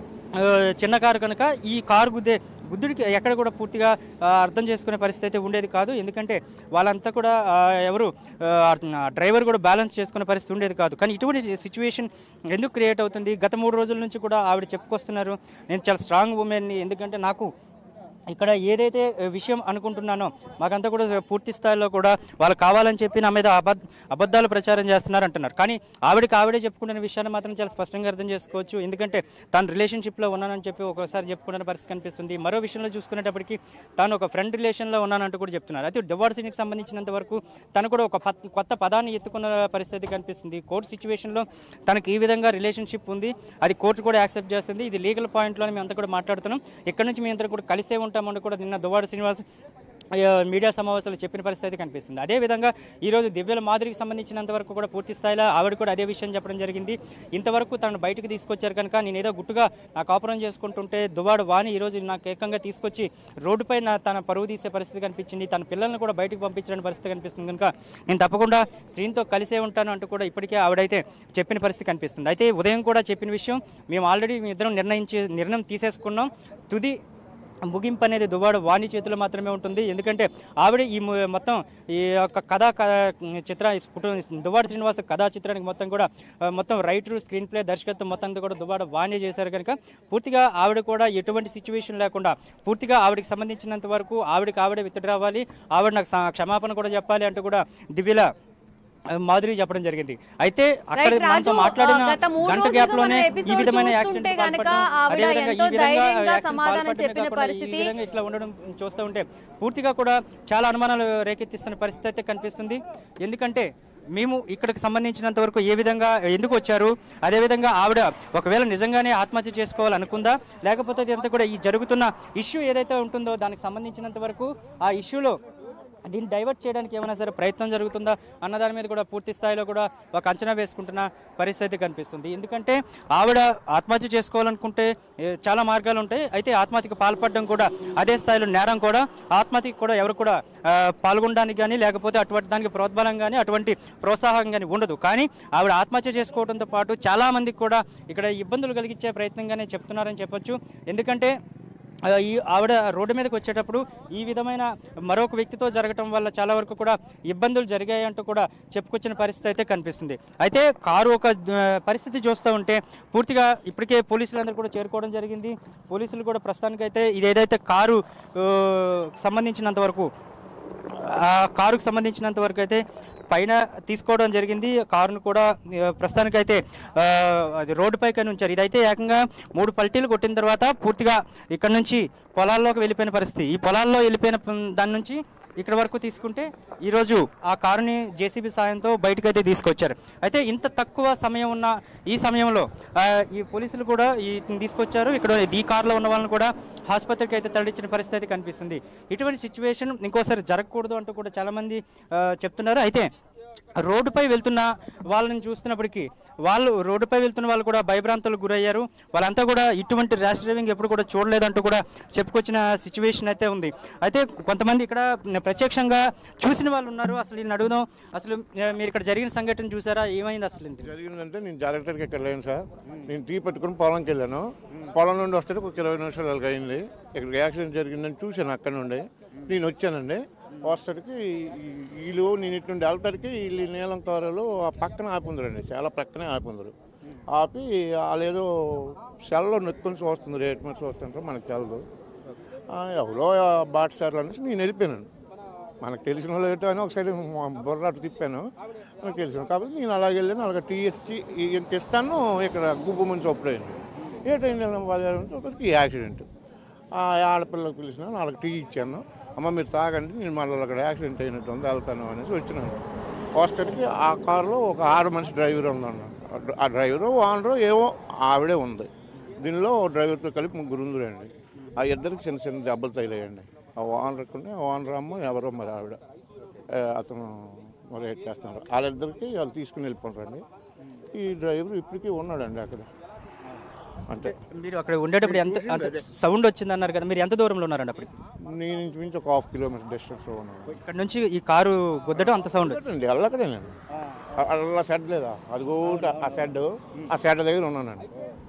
చిన్న కారు కనుక ఈ కారు గుద్దే గుద్దుడికి ఎక్కడ కూడా పూర్తిగా అర్థం చేసుకునే పరిస్థితి అయితే ఉండేది కాదు. ఎందుకంటే వాళ్ళంతా కూడా ఎవరు డ్రైవర్ కూడా బ్యాలెన్స్ చేసుకునే పరిస్థితి ఉండేది కాదు. కానీ ఇటువంటి సిచ్యువేషన్ ఎందుకు క్రియేట్ అవుతుంది? గత మూడు రోజుల నుంచి కూడా ఆవిడ చెప్పుకొస్తున్నారు, నేను చాలా స్ట్రాంగ్ ఉమెన్ని, ఎందుకంటే నాకు ఇక్కడ ఏదైతే విషయం అనుకుంటున్నానో మాకంతా కూడా పూర్తి స్థాయిలో కూడా వాళ్ళు కావాలని చెప్పి నా మీద అబద్ధ అబద్ధాలు ప్రచారం చేస్తున్నారు అంటున్నారు. కానీ ఆవిడకి ఆవిడే చెప్పుకుంటున్న విషయాన్ని మాత్రం చాలా స్పష్టంగా అర్థం చేసుకోవచ్చు. ఎందుకంటే తాను రిలేషన్షిప్లో ఉన్నానని చెప్పి ఒకసారి చెప్పుకునే పరిస్థితి కనిపిస్తుంది. మరో విషయంలో చూసుకునేటప్పటికి తాను ఒక ఫ్రెండ్ రిలేషన్లో ఉన్నానంటూ కూడా చెప్తున్నారు. అయితే దువ్వాడ శ్రీనికి సంబంధించినంత వరకు తను కూడా ఒక కొత్త పదాన్ని ఎత్తుకున్న పరిస్థితి కనిపిస్తుంది. కోర్టు సిచ్యువేషన్లో తనకు ఈ విధంగా రిలేషన్షిప్ ఉంది, అది కోర్టు కూడా యాక్సెప్ట్ చేస్తుంది. ఇది లీగల్ పాయింట్లోనే మేము అంతా కూడా మాట్లాడుతున్నాం, ఇక్కడ నుంచి మేము అంతా కూడా కలిసే ఉంటాం కూడా నిన్న దువ్వాడ శ్రీనివాస్ మీడియా సమావేశాలు చెప్పిన పరిస్థితి కనిపిస్తుంది. అదేవిధంగా ఈరోజు దివ్యల మాధురికి సంబంధించినంత వరకు కూడా పూర్తి స్థాయిలో ఆవిడ కూడా అదే విషయం చెప్పడం జరిగింది. ఇంతవరకు తనను బయటకు తీసుకొచ్చారు కనుక నేను ఏదో గుట్టుగా నా కాపురం చేసుకుంటుంటే దువ్వాడ వాణి ఈరోజు నాకు ఏకంగా తీసుకొచ్చి రోడ్డుపై నా తన పరువు తీసే పరిస్థితి కనిపించింది, తన పిల్లలను కూడా బయటకు పంపించడానికి పరిస్థితి కనిపిస్తుంది కనుక నేను తప్పకుండా స్త్రీతో కలిసే ఉంటాను అంటూ కూడా ఇప్పటికే ఆవిడైతే చెప్పిన పరిస్థితి కనిపిస్తుంది. అయితే ఉదయం కూడా చెప్పిన విషయం మేము ఆల్రెడీ మీ ఇద్దరం నిర్ణయించి నిర్ణయం తీసేసుకున్నాం, తుది ముగింపు అనేది దువ్వాడ వాణి చేతిలో మాత్రమే ఉంటుంది. ఎందుకంటే ఆవిడ ఈ మొత్తం ఈ యొక్క కథా చిత్ర దువ్వాడ శ్రీనివాస్ కథా చిత్రానికి మొత్తం కూడా మొత్తం రైటర్, స్క్రీన్ ప్లే, దర్శకత్వం మొత్తం కూడా దువ్వాడ వాణి చేశారు కనుక పూర్తిగా ఆవిడ కూడా ఎటువంటి సిచ్యువేషన్ లేకుండా పూర్తిగా ఆవిడకి సంబంధించినంత వరకు ఆవిడకి ఆవిడ విత్డ్రా అవ్వాలి, ఆవిడ నాకు క్షమాపణ కూడా చెప్పాలి అంటూ కూడా దివ్యల మాధురి చెప్పడం జరిగింది. అయితే అక్కడ మనతో మాట్లాడిన గంట గ్యాప్ లోనే ఈ విధమైన యాక్సిడెంట్ ఇట్లా ఉండడం చూస్తూ ఉంటే పూర్తిగా కూడా చాలా అనుమానాలు రేకెత్తిస్తున్న పరిస్థితి అయితే కనిపిస్తుంది. ఎందుకంటే మేము ఇక్కడికి సంబంధించినంత వరకు ఏ విధంగా ఎందుకు వచ్చారు, అదేవిధంగా ఆవిడ ఒకవేళ నిజంగానే ఆత్మహత్య చేసుకోవాలనుకుందా, లేకపోతే ఇదంతా కూడా ఈ జరుగుతున్న ఇష్యూ ఏదైతే ఉంటుందో దానికి సంబంధించినంత వరకు ఆ ఇష్యూలో దీన్ని డైవర్ట్ చేయడానికి ఏమైనా సరే ప్రయత్నం జరుగుతుందా అన్న దాని మీద కూడా పూర్తి స్థాయిలో కూడా ఒక అంచనా వేసుకుంటున్న పరిస్థితి కనిపిస్తుంది. ఎందుకంటే ఆవిడ ఆత్మహత్య చేసుకోవాలనుకుంటే చాలా మార్గాలు ఉంటాయి. అయితే ఆత్మహత్యకు పాల్పడడం కూడా అదే స్థాయిలో నేరం కూడా, ఆత్మహత్యకు కూడా ఎవరు కూడా పాల్గొనడానికి కానీ లేకపోతే అటువంటి దానికి ప్రోద్బలం కానీ అటువంటి ప్రోత్సాహం కానీ ఉండదు. కానీ ఆవిడ ఆత్మహత్య చేసుకోవడంతో పాటు చాలామందికి కూడా ఇక్కడ ఇబ్బందులు కలిగించే ప్రయత్నంగానే చెప్తున్నారని చెప్పొచ్చు. ఎందుకంటే ఈ ఆవిడ రోడ్డు మీదకి వచ్చేటప్పుడు ఈ విధమైన మరొక వ్యక్తితో జరగటం వల్ల చాలా వరకు కూడా ఇబ్బందులు జరిగాయంటూ కూడా చెప్పుకొచ్చిన పరిస్థితి అయితే కనిపిస్తుంది. అయితే కారు ఒక పరిస్థితి చూస్తూ ఉంటే పూర్తిగా ఇప్పటికే పోలీసులందరూ కూడా చేరుకోవడం జరిగింది. పోలీసులు కూడా ప్రస్తుతానికైతే ఇది ఏదైతే కారు సంబంధించినంత వరకు ఆ కారుకు సంబంధించినంత వరకు అయితే పైన తీసుకోవడం జరిగింది. కారును కూడా ప్రస్తుతానికైతే అది రోడ్డుపైకి ఉంచారు. ఇదైతే ఏకంగా మూడు పల్టీలు కొట్టిన తర్వాత పూర్తిగా ఇక్కడ నుంచి పొలాల్లోకి వెళ్ళిపోయిన పరిస్థితి. ఈ పొలాల్లో వెళ్ళిపోయిన దాని నుంచి ఇక్కడ వరకు తీసుకుంటే ఈరోజు ఆ కారుని జేసీబీ సాయంతో బయటకైతే తీసుకొచ్చారు. అయితే ఇంత తక్కువ సమయం ఉన్న ఈ సమయంలో ఈ పోలీసులు కూడా ఈ తీసుకొచ్చారు. ఇక్కడ ఈ కారులో ఉన్న వాళ్ళని కూడా ఆసుపత్రికి అయితే తరలించిన పరిస్థితి కనిపిస్తుంది. ఇటువంటి సిచ్యువేషన్ ఇంకోసారి జరగకూడదు అంటూ కూడా చాలామంది చెప్తున్నారు. అయితే రోడ్డుపై వెళ్తున్న వాళ్ళని చూస్తున్నప్పటికీ వాళ్ళు రోడ్డుపై వెళ్తున్న వాళ్ళు కూడా భయభ్రాంతులకు గురయ్యారు. వాళ్ళంతా కూడా ఇటువంటి ర్యాష్ డ్రైవింగ్ ఎప్పుడు కూడా చూడలేదంటూ కూడా చెప్పుకొచ్చిన సిచ్యువేషన్ అయితే ఉంది. అయితే కొంతమంది ఇక్కడ ప్రత్యక్షంగా చూసిన వాళ్ళు ఉన్నారు. అసలు వీళ్ళని అడుగుదాం, అసలు మీరు ఇక్కడ జరిగిన సంఘటన చూసారా, ఏమైంది అసలు? జరిగిందంటే నేను డైరెక్టర్కి ఇక్కడ లేను సార్. నేను టీ పెట్టుకుని పొలంకి వెళ్ళాను. పొలం నుండి వస్తే ఒక ఇరవై నిమిషాలు అలాగ అయింది. ఇక్కడ యాక్సిడెంట్ జరిగిందని చూశాను. అక్కడ నుండి నేను వచ్చానండి. వస్తాడికి వీళ్ళు నేను ఇటు నుండి వెళ్తాడికి వీళ్ళు నీలం కారులో ఆ పక్కన ఆపుందరండి, చాలా పక్కనే ఆపుందరు. ఆపి వాళ్ళు ఏదో సెల్లో నొక్కుని చూస్తుంది, రేట్ మీద చూస్తుంటారు, మనకు తెలదు. ఎవరో బాట్ స్టార్లు అనేసి నేను వెళ్ళిపోయాను. మనకు తెలిసిన వాళ్ళు ఏంటో అని ఒకసారి బుర్ర అటు తిప్పాను, నాకు తెలిసిన. కాబట్టి నేను అలాగే వెళ్ళాను. అలాగే టీ ఇచ్చి ఇంత ఇస్తాను. ఇక్కడ గుబ్బు మంచి ఒప్పుడైంది. ఏటైంది ఒకరికి యాక్సిడెంట్. ఆ ఆడపిల్లకి పిలిచిన వాళ్ళకి టీ ఇచ్చాను. అమ్మ మీరు తాగండి, నేను మళ్ళీ అక్కడ యాక్సిడెంట్ అయినట్టు ఉంది, వెళ్తాను అనేసి వచ్చినాను. హాస్టల్కి ఆ కారులో ఒక ఆడ మనిషి డ్రైవర్ ఉందన్న. ఆ డ్రైవరు ఓనరు ఏవో ఆవిడే ఉంది. దీనిలో డ్రైవర్తో కలిపి ముగ్గురు ఉందిరండి. ఆ ఇద్దరికి చిన్న చిన్న దెబ్బలు తగిలాయండి. ఆ ఓనర్కి ఆ ఓనర్ అమ్మ ఎవరో మరి ఆవిడ అతను మరి ఏం చేస్తున్నారు. వాళ్ళిద్దరికి వాళ్ళు తీసుకుని వెళ్ళిపోతారండి. ఈ డ్రైవర్ ఇప్పటికీ ఉన్నాడండి అక్కడ. అంటే మీరు అక్కడ ఉండేటప్పుడు ఎంత సౌండ్ వచ్చింది అన్నారు కదా, మీరు ఎంత దూరంలో ఉన్నారండి అప్పటికి? నేను నుంచి ఒక హాఫ్ కిలోమీటర్ డిస్టెన్స్ ఉన్నాను. ఇక్కడ నుంచి ఈ కారు గుద్దడం అంత సౌండ్ అండి. అల్లకడేనండి. అలా సెడ్ లేదా, అది కూడా ఆ సెడ్ ఆ సెడ్ దగ్గర ఉన్నానండి.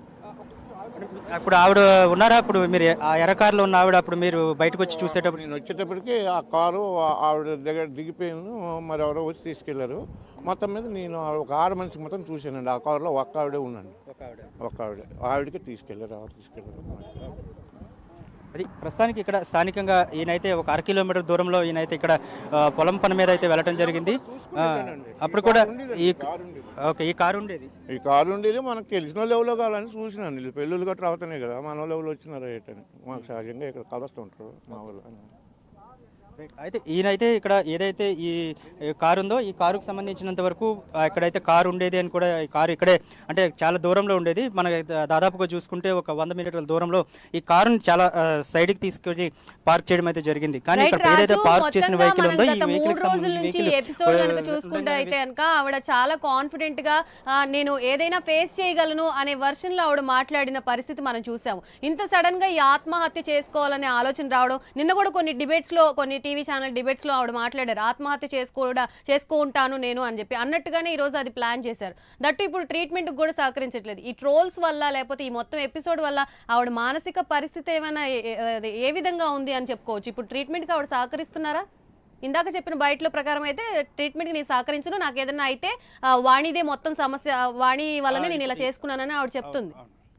అప్పుడు ఆవిడ ఉన్నారా? అప్పుడు మీరు ఆ ఎర్ర కారులో ఉన్న ఆవిడ అప్పుడు మీరు బయటకు వచ్చి చూసేటప్పుడు? నేను వచ్చేటప్పటికి ఆ కారు ఆవిడ దగ్గర దిగిపోయాను. మరి ఎవరో వచ్చి తీసుకెళ్లారు. మొత్తం మీద నేను ఒక ఆడ మనిషికి మొత్తం చూశానండి. ఆ కారులో ఒక్క ఆవిడే ఉన్నాను. ఒక్క ఆవిడ ఆవిడకి తీసుకెళ్లారు. ఆవిడ తీసుకెళ్లారు. అది ప్రస్తుతానికి ఇక్కడ స్థానికంగా ఈయనైతే ఒక అర కిలోమీటర్ దూరంలో ఈయనైతే ఇక్కడ పొలం పని మీద అయితే వెళ్ళటం జరిగింది. అప్పుడు కూడా ఈ ఓకే ఈ కారు ఉండేది ఈ కారు ఉండేది మనకు తెలిసిన వాళ్ళు ఎవరో కావాలని చూసినాను. పెళ్ళిళ్ళు గట్రా అవుతున్నాయి కదా, మన వాళ్ళు ఎవరు వచ్చినారు ఏంటని. మాకు సహజంగా ఇక్కడ కలుస్తుంటారు మా వాళ్ళు. అయితే ఈయనైతే ఇక్కడ ఏదైతే ఈ కారు ఉందో ఈ కారుకు సంబంధించినంత వరకు ఇక్కడైతే కారు ఉండేది అని కూడా, ఈ కారు ఇక్కడే అంటే చాలా దూరంలో ఉండేది. మన దాదాపుగా చూసుకుంటే ఒక వంద మీటర్ల దూరంలో ఈ కారుని చాలా సైడ్కి తీసుకొని పార్క్ చేయడం అయితే జరిగింది. కానీ ఇక్కడ ఏదైతే పార్క్ చేసిన వెహికల్ ఉందో ఈ వెహికల్ చూసుకుంటే అయితే కనుక ఆవిడ చాలా కాన్ఫిడెంట్ గా నేను ఏదైనా ఫేస్ చేయగలను అనే వర్షన్ లో ఆవిడ మాట్లాడిన పరిస్థితి మనం చూసాము. ఇంత సడన్ గా ఈ ఆత్మహత్య చేసుకోవాలనే ఆలోచన రావడం, నిన్న కూడా కొన్ని డిబేట్స్ లో కొన్ని టీవీ ఛానల్ డిబేట్స్ లో ఆవిడ మాట్లాడారు, ఆత్మహత్య చేసుకోవడా చేసుకుంటాను నేను అని చెప్పి. అన్నట్టుగానే ఈ రోజు అది ప్లాన్ చేశారు. దట్టు ఇప్పుడు ట్రీట్మెంట్ కూడా సహకరించట్లేదు. ఈ ట్రోల్స్ వల్ల లేకపోతే ఈ మొత్తం ఎపిసోడ్ వల్ల ఆవిడ మానసిక పరిస్థితి ఏమైనా ఏ విధంగా ఉంది అని చెప్పుకోవచ్చు. ఇప్పుడు ట్రీట్మెంట్ కి ఆవిడ సహకరిస్తున్నారా? ఇందాక చెప్పిన బయటలో ప్రకారం అయితే ట్రీట్మెంట్కి నేను సహకరించను, నాకు ఏదైనా అయితే వాణిదే మొత్తం సమస్య, వాణి వల్లనే నేను ఇలా చేసుకున్నానని ఆవిడ చెప్తుంది.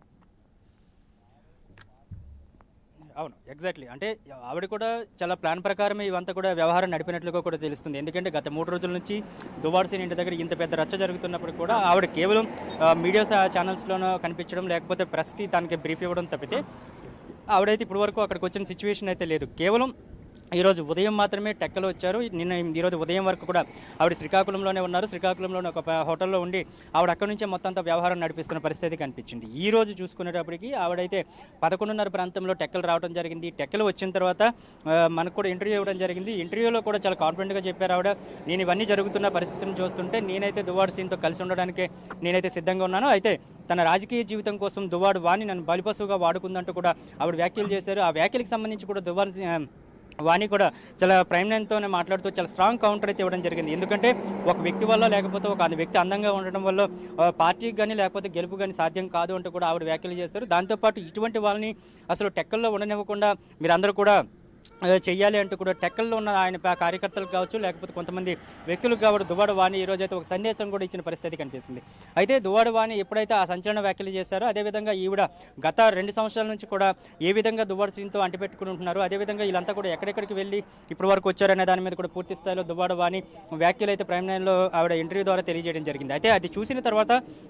అవును, ఎగ్జాక్ట్లీ. అంటే ఆవిడ కూడా చాలా ప్లాన్ ప్రకారమే ఇవంతా కూడా వ్యవహారం నడిపినట్లుగా కూడా తెలుస్తుంది. ఎందుకంటే గత మూడు రోజుల నుంచి దువ్వాడ శ్రీని ఇంటి దగ్గర ఇంత పెద్ద రచ్చ జరుగుతున్నప్పుడు కూడా ఆవిడ కేవలం మీడియా ఛానల్స్లోనూ కనిపించడం, లేకపోతే ప్రెస్కి దానికి బ్రీఫ్ ఇవ్వడం తప్పితే ఆవిడైతే ఇప్పటి వరకు అక్కడికి వచ్చిన సిచ్యువేషన్ అయితే లేదు. కేవలం ఈరోజు ఉదయం మాత్రమే టెక్కలో వచ్చారు. నిన్న ఈరోజు ఉదయం వరకు కూడా ఆవిడ శ్రీకాకుళంలోనే ఉన్నారు. శ్రీకాకుళంలోనే ఒక హోటల్లో ఉండి ఆవిడ అక్కడి నుంచే మొత్తం అంతా వ్యవహారం నడిపిస్తున్న పరిస్థితి కనిపించింది. ఈ రోజు చూసుకునేటప్పటికి ఆవిడైతే పదకొండున్నర ప్రాంతంలో టెక్కలు రావడం జరిగింది. టెక్కలు వచ్చిన తర్వాత మనకు కూడా ఇంటర్వ్యూ ఇవ్వడం జరిగింది. ఇంటర్వ్యూలో కూడా చాలా కాన్ఫిడెంట్గా చెప్పారు ఆవిడ, నేను ఇవన్నీ జరుగుతున్న పరిస్థితిని చూస్తుంటే నేనైతే దువ్వాడ శ్రీనితో కలిసి ఉండడానికి నేనైతే సిద్ధంగా ఉన్నాను. అయితే తన రాజకీయ జీవితం కోసం దువ్వాడు వాణి నన్ను బలిపశువుగా వాడుకుందంటూ కూడా ఆవిడ వ్యాఖ్యలు చేశారు. ఆ వ్యాఖ్యలకు సంబంధించి కూడా దువ్వాడ వాణి కూడా చాలా ప్రైమ్ లైన్తోనే మాట్లాడుతూ చాలా స్ట్రాంగ్ కౌంటర్ అయితే ఇవ్వడం జరిగింది. ఎందుకంటే ఒక వ్యక్తి వల్ల లేకపోతే ఒక వ్యక్తి అందంగా ఉండడం వల్ల పార్టీకి కానీ లేకపోతే గెలుపు కానీ సాధ్యం కాదు అంటూ కూడా ఆవిడ వ్యాఖ్యలు చేస్తారు. దాంతోపాటు ఇటువంటి వాళ్ళని అసలు టెక్కల్లో ఉండనివ్వకుండా మీరందరూ కూడా చెయ్యాలి అంటూ కూడా టెక్కల్లో ఉన్న ఆయన కార్యకర్తలకు కావచ్చు లేకపోతే కొంతమంది వ్యక్తులకు కావచ్చు దువ్వాడ వాణి ఈ రోజు అయితే ఒక సందేశం కూడా ఇచ్చిన పరిస్థితి కనిపిస్తుంది. అయితే దువ్వాడ వాణి ఎప్పుడైతే ఆ సంచలన వ్యాఖ్యలు చేశారో అదేవిధంగా ఈవిడ గత రెండు సంవత్సరాల నుంచి కూడా ఏ విధంగా దువ్వాడ శ్రీనితో అంటిపెట్టుకుని ఉంటున్నారు, అదేవిధంగా వీళ్ళంతా కూడా ఎక్కడెక్కడికి వెళ్ళి ఇప్పటి వరకు వచ్చారనే దాని మీద కూడా పూర్తి స్థాయిలో దువ్వాడ వాణి వ్యాఖ్యలు అయితే ప్రైమ్ లైన్లో ఆవిడ ఇంటర్వ్యూ ద్వారా తెలియజేయడం జరిగింది. అయితే అది చూసిన తర్వాత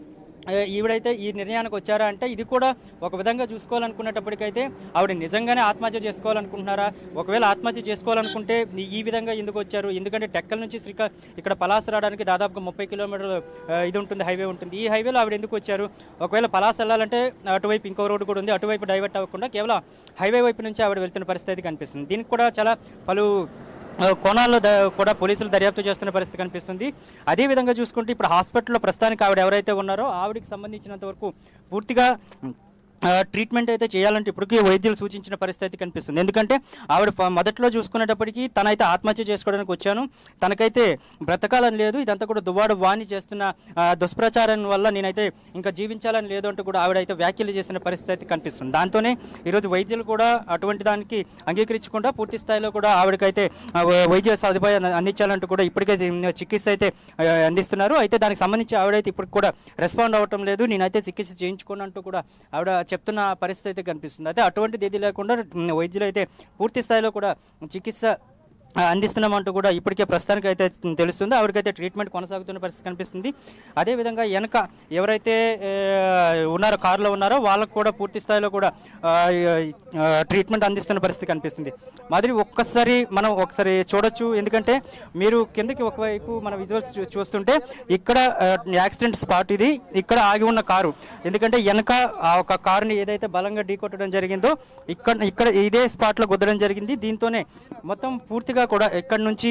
ఈవిడైతే ఈ నిర్ణయానికి వచ్చారా అంటే ఇది కూడా ఒక విధంగా చూసుకోవాలనుకునేటప్పటికైతే ఆవిడ నిజంగానే ఆత్మహత్య చేసుకోవాలనుకుంటున్నారా? ఒకవేళ ఆత్మహత్య చేసుకోవాలనుకుంటే ఈ విధంగా ఎందుకు వచ్చారు? ఎందుకంటే టెక్కల నుంచి శ్రీకా ఇక్కడ పలాస రావడానికి దాదాపుగా ముప్పై కిలోమీటర్లు ఇది ఉంటుంది, హైవే ఉంటుంది. ఈ హైవేలో ఆవిడ ఎందుకు వచ్చారు? ఒకవేళ పలాస వెళ్ళాలంటే అటువైపు ఇంకో రోడ్డు కూడా ఉంది, అటువైపు డైవర్ట్ అవ్వకుండా కేవలం హైవే వైపు నుంచి ఆవిడ వెళ్తున్న పరిస్థితి కనిపిస్తుంది. దీనికి కూడా చాలా పలు కోణాల్లో కూడా పోలీసులు దర్యాప్తు చేస్తున్న పరిస్థితి కనిపిస్తుంది. అదేవిధంగా చూసుకుంటే ఇప్పుడు హాస్పిటల్లో ప్రస్తుతానికి ఆవిడ ఎవరైతే ఉన్నారో ఆవిడకి సంబంధించినంత వరకు పూర్తిగా ట్రీట్మెంట్ అయితే చేయాలంటే ఇప్పటికీ వైద్యులు సూచించిన పరిస్థితి కనిపిస్తుంది. ఎందుకంటే ఆవిడ మొదట్లో చూసుకునేటప్పటికీ తనైతే ఆత్మహత్య చేసుకోవడానికి వచ్చాను, తనకైతే బ్రతకాలని లేదు, ఇదంతా కూడా దువ్వాడు వాణి చేస్తున్న దుష్ప్రచారం వల్ల నేనైతే ఇంకా జీవించాలని లేదు అంటూ కూడా ఆవిడైతే వ్యాఖ్యలు చేసిన పరిస్థితి కనిపిస్తుంది. దాంతోనే ఈరోజు వైద్యులు కూడా అటువంటి దానికి అంగీకరించకుండా పూర్తి స్థాయిలో కూడా ఆవిడకైతే వైద్య సదుపాయాన్ని అందించాలంటూ కూడా ఇప్పటికే చికిత్స అయితే అందిస్తున్నారు. అయితే దానికి సంబంధించి ఆవిడైతే ఇప్పటికి కూడా రెస్పాండ్ అవ్వటం లేదు, నేనైతే చికిత్స చేయించుకున్నట్టు కూడా ఆవిడ చెప్తున్న పరిస్థితి అయితే కనిపిస్తుంది. అయితే అటువంటిది ఏది లేకుండా వైద్యులు అయితే పూర్తి స్థాయిలో కూడా చికిత్స అందిస్తున్నామంటూ కూడా ఇప్పటికే ప్రస్తుతానికి అయితే తెలుస్తుంది. ఆవిడకైతే ట్రీట్మెంట్ కొనసాగుతున్న పరిస్థితి కనిపిస్తుంది. అదేవిధంగా వెనక ఎవరైతే ఉన్నారో కారులో ఉన్నారో వాళ్ళకు కూడా పూర్తి స్థాయిలో కూడా ట్రీట్మెంట్ అందిస్తున్న పరిస్థితి కనిపిస్తుంది. మాదిరి ఒక్కసారి మనం ఒకసారి చూడొచ్చు, ఎందుకంటే మీరు కిందకి ఒకవైపు మన విజువల్స్ చూస్తుంటే ఇక్కడ యాక్సిడెంట్ స్పాట్ ఇది, ఇక్కడ ఆగి ఉన్న కారు, ఎందుకంటే వెనక ఒక కారుని ఏదైతే బలంగా ఢీకొట్టడం జరిగిందో ఇక్కడ ఇక్కడ ఇదే స్పాట్లో గుద్దడం జరిగింది. దీంతోనే మొత్తం పూర్తిగా కూడా ఇక్కడి నుంచి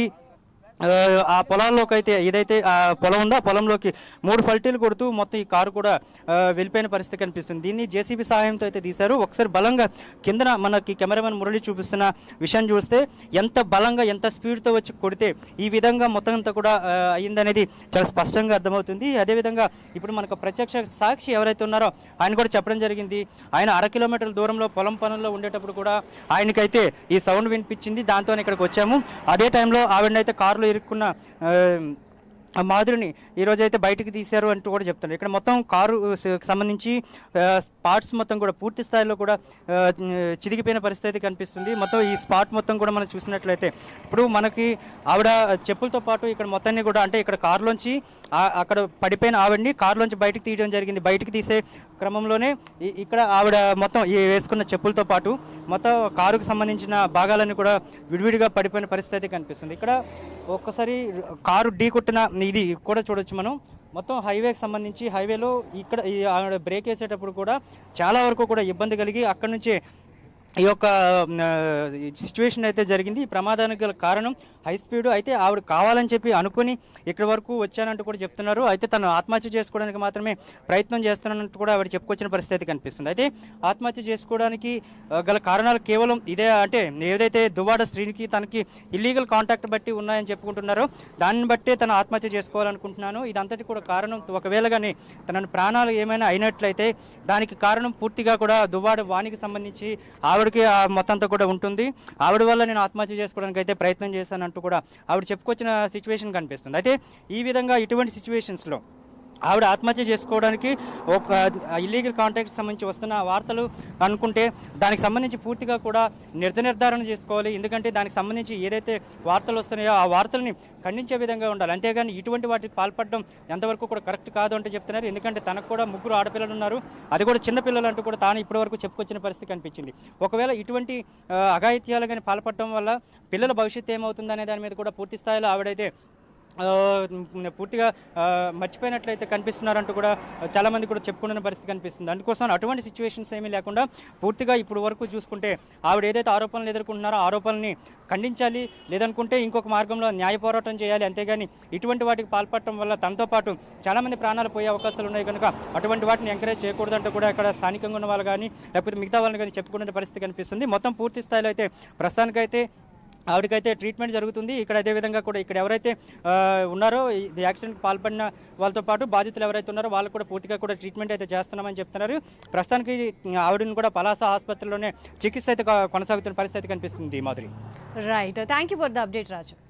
ఆ పొలాల్లోకి అయితే ఏదైతే ఆ పొలం ఉందో ఆ పొలంలోకి మూడు పల్టీలు కొడుతూ మొత్తం ఈ కారు కూడా వెళ్ళిపోయిన పరిస్థితి కనిపిస్తుంది. దీన్ని జేసీబీ సహాయంతో అయితే తీశారు. ఒకసారి బలంగా కిందన మనకి కెమెరామెన్ మురళి చూపిస్తున్న విషయం చూస్తే ఎంత బలంగా ఎంత స్పీడ్తో వచ్చి కొడితే ఈ విధంగా మొత్తం అంతా కూడా అయిందనేది చాలా స్పష్టంగా అర్థమవుతుంది. అదేవిధంగా ఇప్పుడు మనకు ప్రత్యక్ష సాక్షి ఎవరైతే ఉన్నారో ఆయన కూడా చెప్పడం జరిగింది, ఆయన అర కిలోమీటర్ల దూరంలో పొలం పనుల్లో ఉండేటప్పుడు కూడా ఆయనకైతే ఈ సౌండ్ వినిపించింది, దాంతో ఇక్కడికి వచ్చాము. అదే టైంలో ఆవిడనైతే కారులో ఇరుక్కున్న మాధురిని ఈరోజు అయితే బయటకు తీశారు అంటూ కూడా చెప్తున్నారు. ఇక్కడ మొత్తం కారు సంబంధించి పార్ట్స్ మొత్తం కూడా పూర్తి స్థాయిలో కూడా చిరిగిపోయిన పరిస్థితి కనిపిస్తుంది. మొత్తం ఈ స్పాట్ మొత్తం కూడా మనం చూసినట్లయితే ఇప్పుడు మనకి ఆవిడ చెప్పులతో పాటు ఇక్కడ మొత్తాన్ని కూడా అంటే ఇక్కడ కారులోంచి అక్కడ పడిపోయిన ఆవిడని కారులోంచి బయటకు తీయడం జరిగింది. బయటకు తీసే క్రమంలోనే ఇక్కడ ఆవిడ మొత్తం ఈ వేసుకున్న చెప్పులతో పాటు మొత్తం కారుకు సంబంధించిన భాగాలన్నీ కూడా విడివిడిగా పడిపోయిన పరిస్థితి కనిపిస్తుంది. ఇక్కడ ఒక్కసారి కారు ఢీ కొట్టిన ఇది కూడా చూడొచ్చు మనం. మొత్తం హైవేకి సంబంధించి హైవేలో ఇక్కడ ఆవిడ బ్రేక్ వేసేటప్పుడు కూడా చాలా వరకు కూడా ఇబ్బంది కలిగి అక్కడి నుంచే ఈ యొక్క సిచ్యువేషన్ అయితే జరిగింది. ఈ ప్రమాదానికి గల కారణం హై స్పీడ్. అయితే ఆవిడ కావాలని చెప్పి అనుకుని ఇక్కడి వరకు వచ్చానంటూ కూడా చెప్తున్నారు. అయితే తను ఆత్మహత్య చేసుకోవడానికి మాత్రమే ప్రయత్నం చేస్తున్నానంటూ కూడా ఆవిడ చెప్పుకొచ్చిన పరిస్థితి కనిపిస్తుంది. అయితే ఆత్మహత్య చేసుకోవడానికి గల కారణాలు కేవలం ఇదే, అంటే ఏదైతే దువ్వాడ శ్రీనికి తనకి ఇల్లీగల్ కాంటాక్ట్ బట్టి ఉన్నాయని చెప్పుకుంటున్నారో దాన్ని బట్టే తను ఆత్మహత్య చేసుకోవాలనుకుంటున్నాను, ఇదంతటి కూడా కారణం ఒకవేళ కానీ తన ప్రాణాలు ఏమైనా అయినట్లయితే దానికి కారణం పూర్తిగా కూడా దువ్వాడ వానికి సంబంధించి ఆవిడకి మొత్తం అంతా కూడా ఉంటుంది, ఆవిడ వల్ల నేను ఆత్మహత్య చేసుకోవడానికి అయితే ప్రయత్నం చేశానంటూ కూడా ఆవిడ చెప్పుకొచ్చిన సిచ్యువేషన్ కనిపిస్తుంది. అయితే ఈ విధంగా ఇటువంటి సిచ్యువేషన్స్లో ఆవిడ ఆత్మహత్య చేసుకోవడానికి ఒక ఇల్లీగల్ కాంటాక్ట్కి సంబంధించి వస్తున్న వార్తలు అనుకుంటే దానికి సంబంధించి పూర్తిగా కూడా నిర్ధ నిర్ధారణ చేసుకోవాలి. ఎందుకంటే దానికి సంబంధించి ఏదైతే వార్తలు వస్తున్నాయో ఆ వార్తల్ని ఖండించే విధంగా ఉండాలి. అంతేగాని ఇటువంటి వాటికి పాల్పడడం ఎంతవరకు కూడా కరెక్ట్ కాదు అంటే చెప్తున్నారు. ఎందుకంటే తనకు కూడా ముగ్గురు ఆడపిల్లలు ఉన్నారు, అది కూడా చిన్నపిల్లలు అంటూ కూడా తాను ఇప్పటివరకు చెప్పుకొచ్చిన పరిస్థితి కనిపించింది. ఒకవేళ ఇటువంటి అఘాయిత్యాలు కానీ పాల్పడటం వల్ల పిల్లల భవిష్యత్తు ఏమవుతుందనే దాని మీద కూడా పూర్తి స్థాయిలో ఆవిడైతే పూర్తిగా మర్చిపోయినట్లయితే కనిపిస్తున్నారంటూ కూడా చాలామంది కూడా చెప్పుకుంటున్న పరిస్థితి కనిపిస్తుంది. అందుకోసం అటువంటి సిచ్యువేషన్స్ ఏమీ లేకుండా పూర్తిగా ఇప్పుడు వరకు చూసుకుంటే ఆవిడ ఏదైతే ఆరోపణలు ఎదుర్కొంటున్నారో ఆరోపణల్ని ఖండించాలి, లేదనుకుంటే ఇంకొక మార్గంలో న్యాయ పోరాటం చేయాలి. అంతేగాని ఇటువంటి వాటికి పాల్పడటం వల్ల తనతో పాటు చాలామంది ప్రాణాలు పోయే అవకాశాలు ఉన్నాయి కనుక అటువంటి వాటిని ఎంకరేజ్ చేయకూడదంటూ కూడా ఇక్కడ స్థానికంగా ఉన్న వాళ్ళు కానీ లేకపోతే మిగతా వాళ్ళని కానీ చెప్పుకునే పరిస్థితి కనిపిస్తుంది. మొత్తం పూర్తి స్థాయిలో అయితే ప్రస్తుతానికైతే ఆవిడకైతే ట్రీట్మెంట్ జరుగుతుంది. ఇక్కడ అదేవిధంగా కూడా ఇక్కడ ఎవరైతే ఉన్నారో ఈ యాక్సిడెంట్కి పాల్పడిన వాళ్ళతో పాటు బాధితులు ఎవరైతే ఉన్నారో వాళ్ళకు కూడా పూర్తిగా కూడా ట్రీట్మెంట్ అయితే చేస్తున్నామని చెప్తున్నారు. ప్రస్తుతానికి ఆవిడని కూడా పలాస ఆసుపత్రిలోనే చికిత్స అయితే కొనసాగుతున్న పరిస్థితి కనిపిస్తుంది. Madhuri, right, thank you for the update Raju.